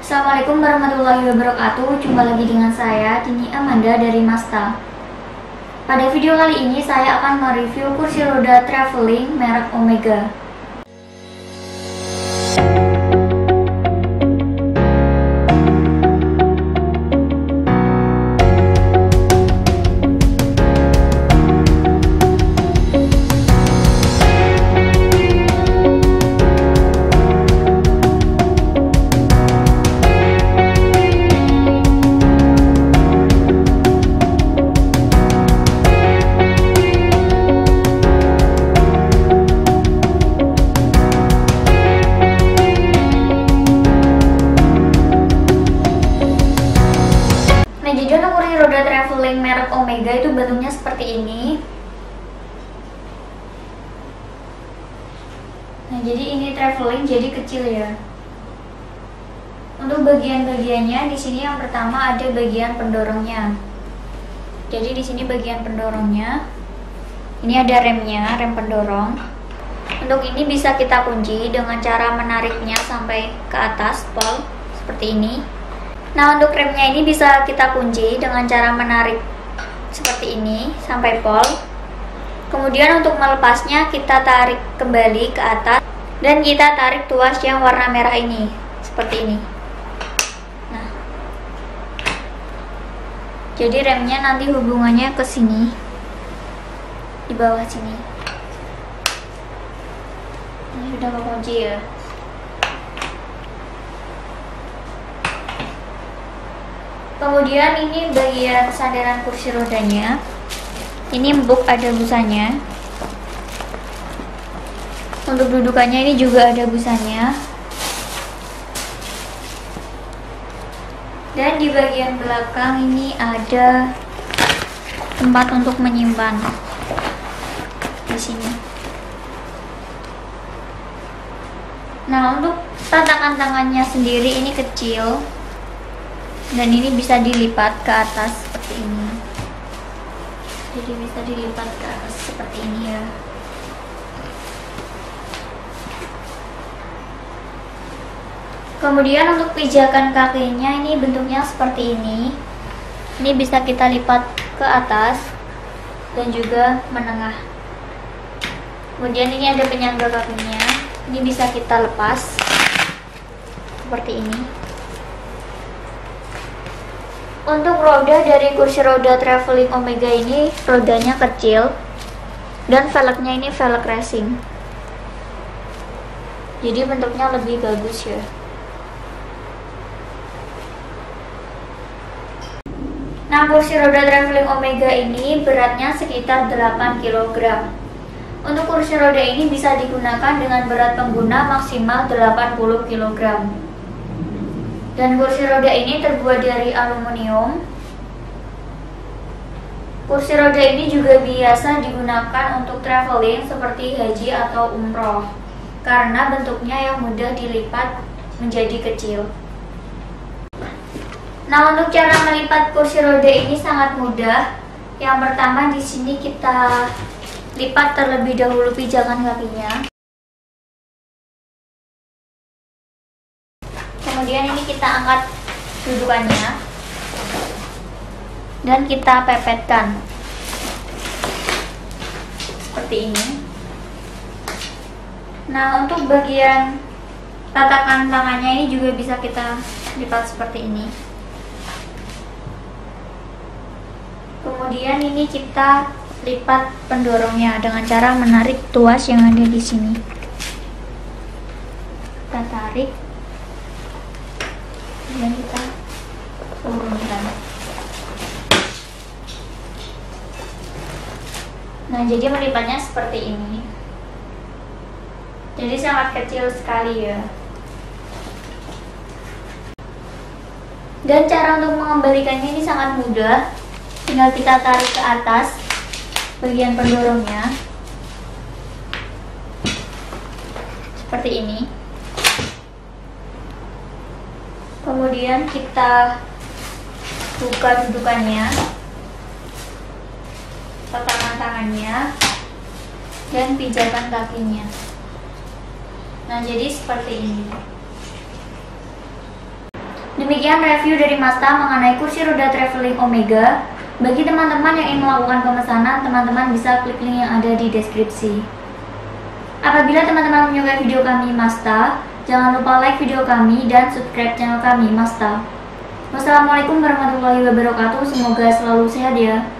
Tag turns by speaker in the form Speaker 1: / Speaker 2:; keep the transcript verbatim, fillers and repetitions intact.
Speaker 1: Assalamualaikum warahmatullahi wabarakatuh. Jumpa lagi dengan saya Dini Amanda dari Mazda. Pada video kali ini saya akan mereview kursi roda traveling merek Omega. Nah, jadi untuk kursi roda traveling merek Omega itu bentuknya seperti ini. Nah, jadi ini traveling, jadi kecil ya. Untuk bagian-bagiannya di sini yang pertama ada bagian pendorongnya. Jadi di sini bagian pendorongnya. Ini ada remnya, rem pendorong. Untuk ini bisa kita kunci dengan cara menariknya sampai ke atas pol seperti ini. Nah, untuk remnya ini bisa kita kunci dengan cara menarik seperti ini sampai pol. Kemudian untuk melepasnya kita tarik kembali ke atas dan kita tarik tuas yang warna merah ini seperti ini. Nah, jadi remnya nanti hubungannya ke sini, di bawah sini. Ini sudah kekunci ya. Kemudian ini bagian sandaran kursi rodanya. Ini empuk, ada busanya. Untuk dudukannya ini juga ada busanya. Dan di bagian belakang ini ada tempat untuk menyimpan di sini. Nah, untuk tatakan tangannya sendiri ini kecil. Dan ini bisa dilipat ke atas seperti ini. Jadi bisa dilipat ke atas seperti ini ya. Kemudian untuk pijakan kakinya ini bentuknya seperti ini. Ini bisa kita lipat ke atas dan juga menengah. Kemudian ini ada penyangga kakinya. Ini bisa kita lepas seperti ini. Untuk roda dari kursi roda traveling Omega ini rodanya kecil dan velgnya ini velg racing. Jadi bentuknya lebih bagus ya. Nah, kursi roda traveling Omega ini beratnya sekitar delapan kilogram. Untuk kursi roda ini bisa digunakan dengan berat pengguna maksimal delapan puluh kilogram. Dan kursi roda ini terbuat dari aluminium. Kursi roda ini juga biasa digunakan untuk traveling seperti haji atau umroh, karena bentuknya yang mudah dilipat menjadi kecil. Nah, untuk cara melipat kursi roda ini sangat mudah. Yang pertama di sini kita lipat terlebih dahulu pijakan kakinya. Kemudian ini kita angkat dudukannya dan kita pepetkan seperti ini. Nah, untuk bagian tatakan tangannya ini juga bisa kita lipat seperti ini. Kemudian ini kita lipat pendorongnya dengan cara menarik tuas yang ada di sini. Kita tarik dan kita turunkan. Nah, jadi melipatnya seperti ini. Jadi sangat kecil sekali ya. Dan cara untuk mengembalikannya ini sangat mudah. Tinggal kita tarik ke atas bagian pendorongnya seperti ini. Kemudian kita buka dudukannya, tatakan tangannya, dan pijakan kakinya. Nah, jadi seperti ini. Demikian review dari Mazda mengenai kursi roda traveling Omega. Bagi teman-teman yang ingin melakukan pemesanan, teman-teman bisa klik link yang ada di deskripsi. Apabila teman-teman menyukai video kami Mazda, jangan lupa like video kami dan subscribe channel kami Mazda. Wassalamualaikum warahmatullahi wabarakatuh. Semoga selalu sehat ya.